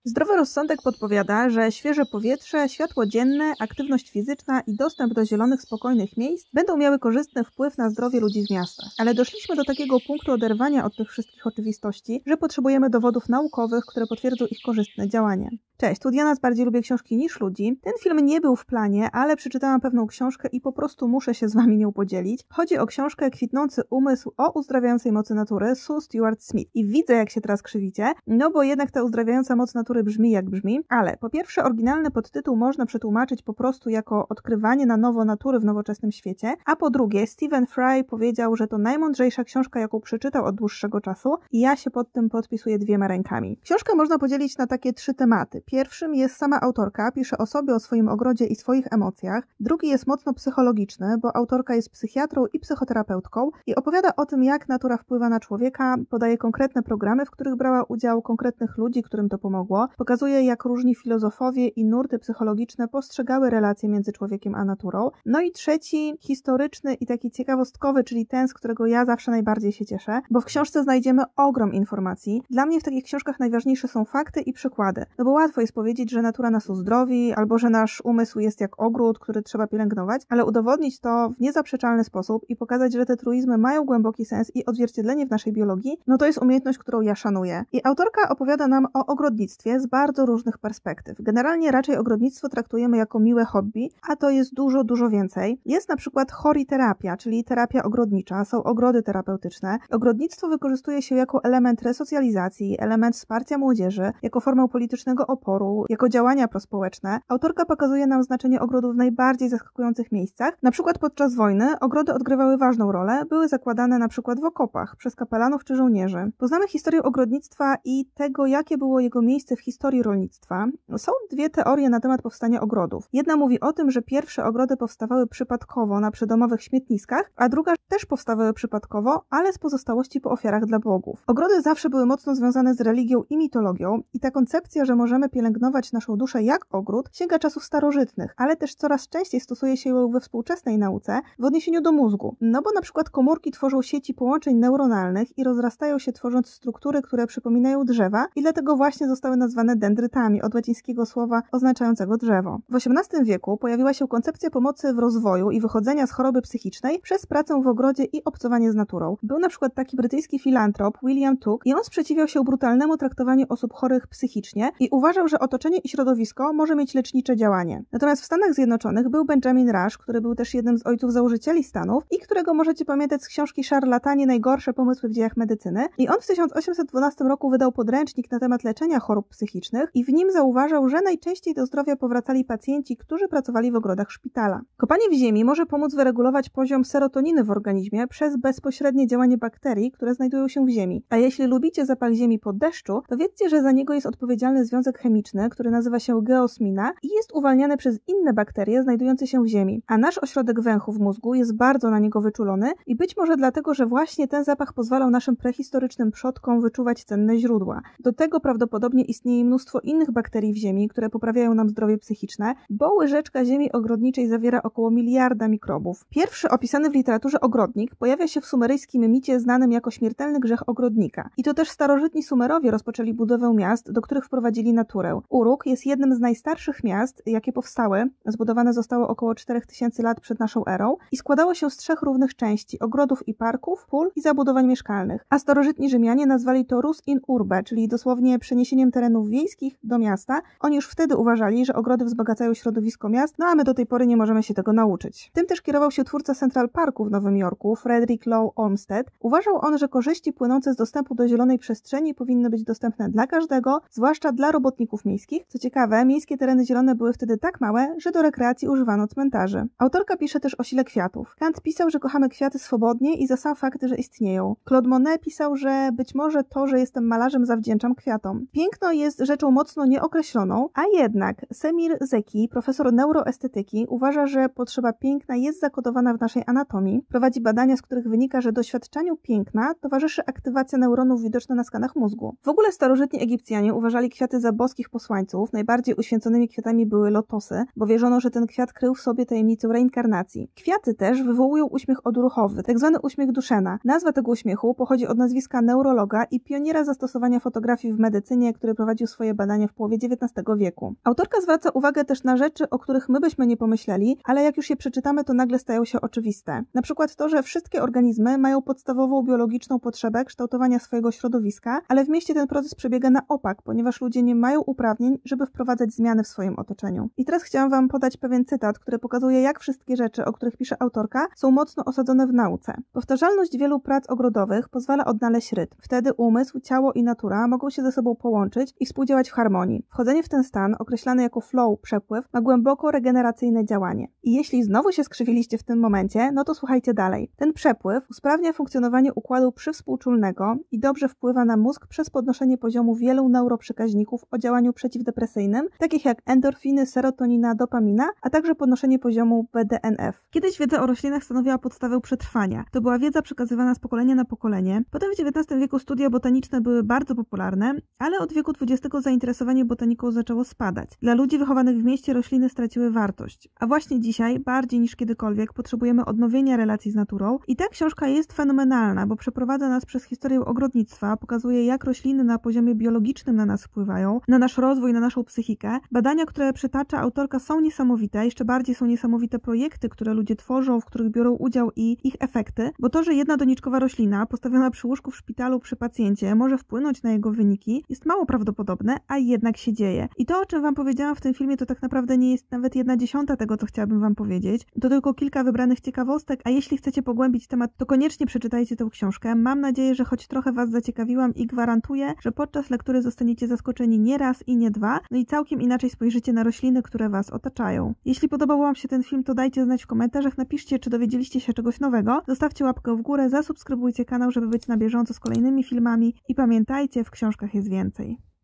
Zdrowy rozsądek podpowiada, że świeże powietrze, światło dzienne, aktywność fizyczna i dostęp do zielonych, spokojnych miejsc będą miały korzystny wpływ na zdrowie ludzi w miastach. Ale doszliśmy do takiego punktu oderwania od tych wszystkich oczywistości, że potrzebujemy dowodów naukowych, które potwierdzą ich korzystne działanie. Cześć, tu Diana z Bardziej lubię książki niż ludzi. Ten film nie był w planie, ale przeczytałam pewną książkę i po prostu muszę się z wami nią podzielić. Chodzi o książkę Kwitnący umysł o uzdrawiającej mocy natury Sue Stuart Smith. I widzę, jak się teraz krzywicie, no bo jednak ta uzdrawiająca moc natury brzmi jak brzmi, ale po pierwsze oryginalny podtytuł można przetłumaczyć po prostu jako odkrywanie na nowo natury w nowoczesnym świecie, a po drugie Stephen Fry powiedział, że to najmądrzejsza książka, jaką przeczytał od dłuższego czasu i ja się pod tym podpisuję 2 rękami. Książkę można podzielić na takie 3 tematy. Pierwszym jest sama autorka, pisze o sobie, o swoim ogrodzie i swoich emocjach. Drugi jest mocno psychologiczny, bo autorka jest psychiatrą i psychoterapeutką i opowiada o tym, jak natura wpływa na człowieka, podaje konkretne programy, w których brała udział, konkretnych ludzi, którym to pomogło, pokazuje, jak różni filozofowie i nurty psychologiczne postrzegały relacje między człowiekiem a naturą. No i trzeci, historyczny i taki ciekawostkowy, czyli ten, z którego ja zawsze najbardziej się cieszę, bo w książce znajdziemy ogrom informacji. Dla mnie w takich książkach najważniejsze są fakty i przykłady, no bo łatwo jest powiedzieć, że natura nas uzdrowi, albo że nasz umysł jest jak ogród, który trzeba pielęgnować, ale udowodnić to w niezaprzeczalny sposób i pokazać, że te truizmy mają głęboki sens i odzwierciedlenie w naszej biologii, no to jest umiejętność, którą ja szanuję. I autorka opowiada nam o ogrodnictwie z bardzo różnych perspektyw. Generalnie raczej ogrodnictwo traktujemy jako miłe hobby, a to jest dużo więcej. Jest na przykład horiterapia, czyli terapia ogrodnicza, są ogrody terapeutyczne. Ogrodnictwo wykorzystuje się jako element resocjalizacji, element wsparcia młodzieży, jako formę politycznego oporu, jako działania prospołeczne. Autorka pokazuje nam znaczenie ogrodów w najbardziej zaskakujących miejscach. Na przykład podczas wojny ogrody odgrywały ważną rolę, były zakładane na przykład w okopach przez kapelanów czy żołnierzy. Poznamy historię ogrodnictwa i tego, jakie było jego miejsce w historii rolnictwa. Są 2 teorie na temat powstania ogrodów. Jedna mówi o tym, że pierwsze ogrody powstawały przypadkowo na przydomowych śmietniskach, a druga też powstawały przypadkowo, ale z pozostałości po ofiarach dla bogów. Ogrody zawsze były mocno związane z religią i mitologią i ta koncepcja, że możemy pielęgnować naszą duszę jak ogród, sięga czasów starożytnych, ale też coraz częściej stosuje się ją we współczesnej nauce w odniesieniu do mózgu. No bo na przykład komórki tworzą sieci połączeń neuronalnych i rozrastają się, tworząc struktury, które przypominają drzewa i dlatego właśnie zostały nazwane dendrytami, od łacińskiego słowa oznaczającego drzewo. W XVIII wieku pojawiła się koncepcja pomocy w rozwoju i wychodzenia z choroby psychicznej przez pracę w ogrodzie i obcowanie z naturą. Był na przykład taki brytyjski filantrop William Tuke i on sprzeciwiał się brutalnemu traktowaniu osób chorych psychicznie i uważał, że otoczenie i środowisko może mieć lecznicze działanie. Natomiast w Stanach Zjednoczonych był Benjamin Rush, który był też jednym z ojców założycieli Stanów i którego możecie pamiętać z książki Szarlatanie, najgorsze pomysły w dziejach medycyny. I on w 1812 roku wydał podręcznik na temat leczenia chorób psychicznych i w nim zauważał, że najczęściej do zdrowia powracali pacjenci, którzy pracowali w ogrodach szpitala. Kopanie w ziemi może pomóc wyregulować poziom serotoniny w organizmie przez bezpośrednie działanie bakterii, które znajdują się w ziemi. A jeśli lubicie zapach ziemi po deszczu, to wiedzcie, że za niego jest odpowiedzialny związek chemiczny, który nazywa się geosmina i jest uwalniany przez inne bakterie znajdujące się w ziemi. A nasz ośrodek węchu w mózgu jest bardzo na niego wyczulony i być może dlatego, że właśnie ten zapach pozwalał naszym prehistorycznym przodkom wyczuwać cenne źródła. Do tego prawdopodobnie istnieje mnóstwo innych bakterii w ziemi, które poprawiają nam zdrowie psychiczne, bo łyżeczka ziemi ogrodniczej zawiera około 1 miliarda mikrobów. Pierwszy opisany w literaturze ogrodnik pojawia się w sumeryjskim micie znanym jako śmiertelny grzech ogrodnika. I to też starożytni Sumerowie rozpoczęli budowę miast, do których wprowadzili naturę. Uruk jest jednym z najstarszych miast, jakie powstały. Zbudowane zostało około 4000 lat przed naszą erą i składało się z 3 równych części: ogrodów i parków, pól i zabudowań mieszkalnych. A starożytni Rzymianie nazwali to rus in urbe, czyli dosłownie przeniesieniem terenów wiejskich do miasta. Oni już wtedy uważali, że ogrody wzbogacają środowisko miast, no a my do tej pory nie możemy się tego nauczyć. Tym też kierował się twórca Central Parku w Nowym Jorku, Frederick Law Olmsted. Uważał on, że korzyści płynące z dostępu do zielonej przestrzeni powinny być dostępne dla każdego, zwłaszcza dla robotników miejskich. Co ciekawe, miejskie tereny zielone były wtedy tak małe, że do rekreacji używano cmentarzy. Autorka pisze też o sile kwiatów. Kant pisał, że kochamy kwiaty swobodnie i za sam fakt, że istnieją. Claude Monet pisał, że być może to, że jestem malarzem, zawdzięczam kwiatom. Piękno jest rzeczą mocno nieokreśloną, a jednak Semir Zeki, profesor neuroestetyki, uważa, że potrzeba piękna jest zakodowana w naszej anatomii. Prowadzi badania, z których wynika, że doświadczaniu piękna towarzyszy aktywacja neuronów widoczna na skanach mózgu. W ogóle starożytni Egipcjanie uważali kwiaty za boskie japońskich posłańców najbardziej uświęconymi kwiatami były lotosy, bo wierzono, że ten kwiat krył w sobie tajemnicę reinkarnacji. Kwiaty też wywołują uśmiech odruchowy, tzw. uśmiech Duchenne. Nazwa tego uśmiechu pochodzi od nazwiska neurologa i pioniera zastosowania fotografii w medycynie, który prowadził swoje badania w połowie XIX wieku. Autorka zwraca uwagę też na rzeczy, o których my byśmy nie pomyśleli, ale jak już je przeczytamy, to nagle stają się oczywiste. Na przykład to, że wszystkie organizmy mają podstawową biologiczną potrzebę kształtowania swojego środowiska, ale w mieście ten proces przebiega na opak, ponieważ ludzie nie mają uprawnień, żeby wprowadzać zmiany w swoim otoczeniu. I teraz chciałam Wam podać pewien cytat, który pokazuje, jak wszystkie rzeczy, o których pisze autorka, są mocno osadzone w nauce. Powtarzalność wielu prac ogrodowych pozwala odnaleźć rytm. Wtedy umysł, ciało i natura mogą się ze sobą połączyć i współdziałać w harmonii. Wchodzenie w ten stan, określany jako flow, przepływ, ma głęboko regeneracyjne działanie. I jeśli znowu się skrzywiliście w tym momencie, no to słuchajcie dalej. Ten przepływ usprawnia funkcjonowanie układu przywspółczulnego i dobrze wpływa na mózg przez podnoszenie poziomu wielu neuroprzekaźników o działaniu przeciwdepresyjnym, takich jak endorfiny, serotonina, dopamina, a także podnoszenie poziomu BDNF. Kiedyś wiedza o roślinach stanowiła podstawę przetrwania. To była wiedza przekazywana z pokolenia na pokolenie. Potem w XIX wieku studia botaniczne były bardzo popularne, ale od wieku XX zainteresowanie botaniką zaczęło spadać. Dla ludzi wychowanych w mieście rośliny straciły wartość. A właśnie dzisiaj, bardziej niż kiedykolwiek, potrzebujemy odnowienia relacji z naturą i ta książka jest fenomenalna, bo przeprowadza nas przez historię ogrodnictwa, pokazuje, jak rośliny na poziomie biologicznym na nas wpływają, na nasz rozwój, na naszą psychikę. Badania, które przytacza autorka, są niesamowite, jeszcze bardziej są niesamowite projekty, które ludzie tworzą, w których biorą udział i ich efekty, bo to, że jedna doniczkowa roślina postawiona przy łóżku w szpitalu przy pacjencie może wpłynąć na jego wyniki, jest mało prawdopodobne, a jednak się dzieje. I to, o czym Wam powiedziałam w tym filmie, to tak naprawdę nie jest nawet 1/10 tego, co chciałabym Wam powiedzieć. To tylko kilka wybranych ciekawostek, a jeśli chcecie pogłębić temat, to koniecznie przeczytajcie tę książkę. Mam nadzieję, że choć trochę Was zaciekawiłam i gwarantuję, że podczas lektury zostaniecie zaskoczeni nie raz i nie dwa, no i całkiem inaczej spojrzycie na rośliny, które Was otaczają. Jeśli podobał Wam się ten film, to dajcie znać w komentarzach, napiszcie, czy dowiedzieliście się czegoś nowego, zostawcie łapkę w górę, zasubskrybujcie kanał, żeby być na bieżąco z kolejnymi filmami i pamiętajcie, w książkach jest więcej.